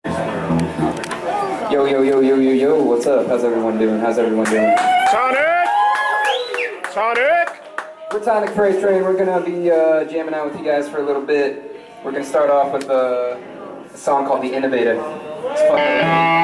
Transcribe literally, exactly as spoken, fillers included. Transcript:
Yo, yo, yo, yo, yo, yo, what's up? How's everyone doing? How's everyone doing? Tonic! Tonic! We're Tonic Freight Train. We're gonna be uh, jamming out with you guys for a little bit. We're gonna start off with a, a song called The Innovator. It's fucking